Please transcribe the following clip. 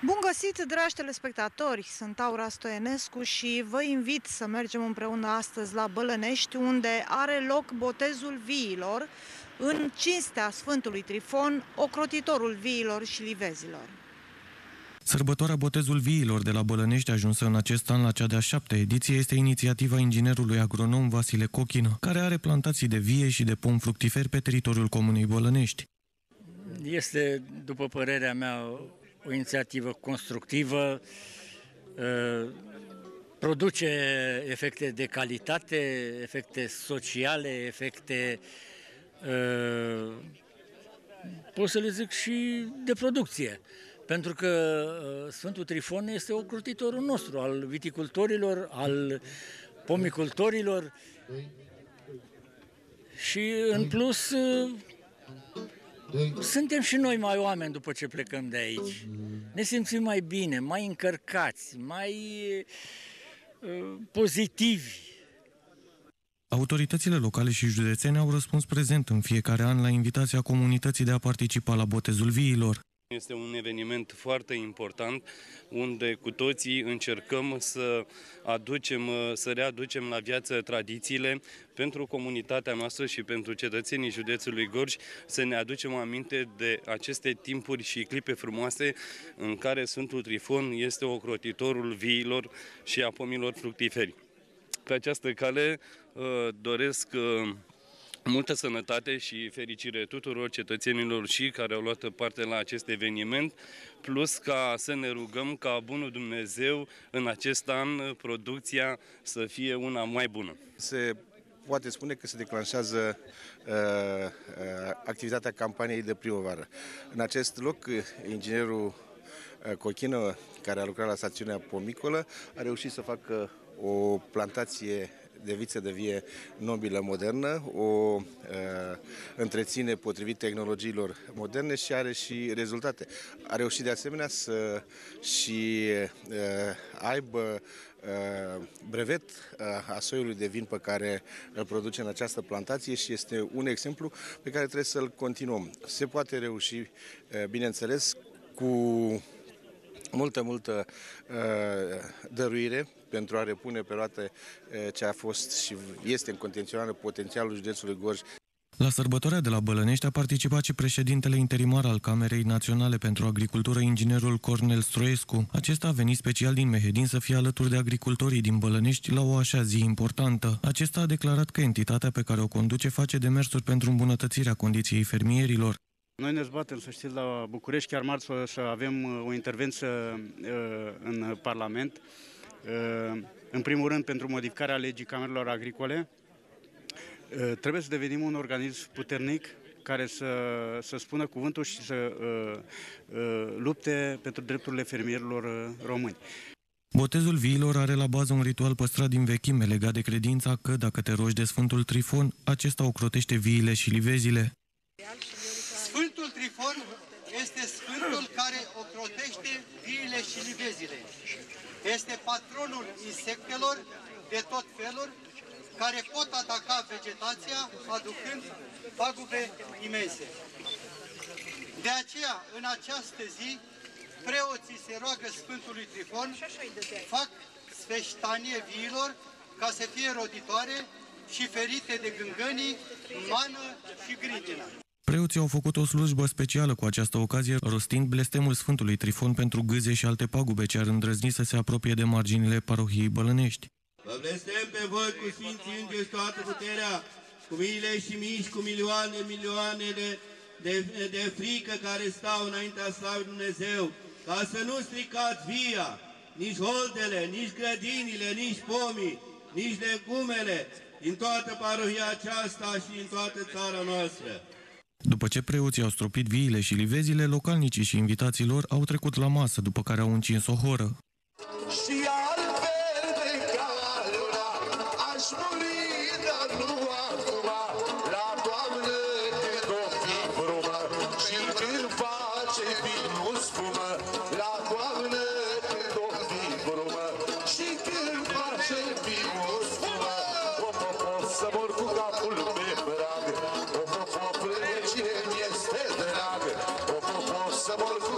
Bun găsit, dragi telespectatori! Sunt Aura Stoienescu și vă invit să mergem împreună astăzi la Bălănești, unde are loc botezul viilor, în cinstea Sfântului Trifon, ocrotitorul viilor și livezilor. Sărbătoarea Botezul Viilor de la Bălănești, ajunsă în acest an la cea de-a 7-a ediție, este inițiativa inginerului agronom Vasile Cochină, care are plantații de vie și de pom fructiferi pe teritoriul comunei Bălănești. Este, după părerea mea, o inițiativă constructivă, produce efecte de calitate, efecte sociale, efecte, pot să le zic, și de producție. Pentru că Sfântul Trifon este ocrotitorul nostru, al viticultorilor, al pomicultorilor și, în plus, suntem și noi mai oameni după ce plecăm de aici. Ne simțim mai bine, mai încărcați, mai pozitivi. Autoritățile locale și județene au răspuns prezent în fiecare an la invitația comunității de a participa la Botezul Viilor. Este un eveniment foarte important unde cu toții încercăm să readucem la viață tradițiile pentru comunitatea noastră și pentru cetățenii județului Gorj, să ne aducem aminte de aceste timpuri și clipe frumoase în care Sfântul Trifon este ocrotitorul viilor și a pomilor fructiferi. Pe această cale doresc multă sănătate și fericire tuturor cetățenilor și care au luat parte la acest eveniment, plus ca să ne rugăm ca bunul Dumnezeu în acest an producția să fie una mai bună. Se poate spune că se declanșează activitatea campaniei de primăvară. În acest loc, inginerul Cochină, care a lucrat la stațiunea pomicolă, a reușit să facă o plantație de viță de vie nobilă modernă, o întreține potrivit tehnologiilor moderne și are și rezultate. A reușit de asemenea să și aibă brevet a soiului de vin pe care îl produce în această plantație și este un exemplu pe care trebuie să-l continuăm. Se poate reuși, bineînțeles, cu multă dăruire pentru a repune pe roate ce a fost și este în continuare potențialul județului Gorj. La sărbătoarea de la Bălănești a participat și președintele interimar al Camerei Naționale pentru Agricultură, inginerul Cornel Stroescu. Acesta a venit special din Mehedin să fie alături de agricultorii din Bălănești la o așa zi importantă. Acesta a declarat că entitatea pe care o conduce face demersuri pentru îmbunătățirea condiției fermierilor. Noi ne zbatem, să știți, la București, chiar marți să avem o intervenție în Parlament, în primul rând pentru modificarea legii camerelor agricole. Trebuie să devenim un organism puternic care să spună cuvântul și să lupte pentru drepturile fermierilor români. Botezul viilor are la bază un ritual păstrat din vechime legat de credința că, dacă te rogi de Sfântul Trifon, acesta ocrotește viile și livezile. Sfântul Trifon este Sfântul care ocrotește viile și livezile. Este patronul insectelor de tot felul care pot ataca vegetația, aducând pagube imense. De aceea, în această zi, preoții se roagă Sfântului Trifon, fac sfeștanie viilor ca să fie roditoare și ferite de gângănii, mană și grindină. Preoții au făcut o slujbă specială cu această ocazie, rostind blestemul Sfântului Trifon pentru gâze și alte pagube ce ar îndrăzni să se apropie de marginile parohiei Bălănești. Vă blestem pe voi cu Sfinții Îngeri și toată puterea, cu miile și mici, cu milioanele de frică care stau înaintea slavei Dumnezeu, ca să nu stricați via, nici holdele, nici grădinile, nici pomii, nici legumele, din toată parohia aceasta și din toată țara noastră. După ce preoții au stropit viile și livezile, localnicii și invitații lor au trecut la masă, după care au încins o horă. Să mor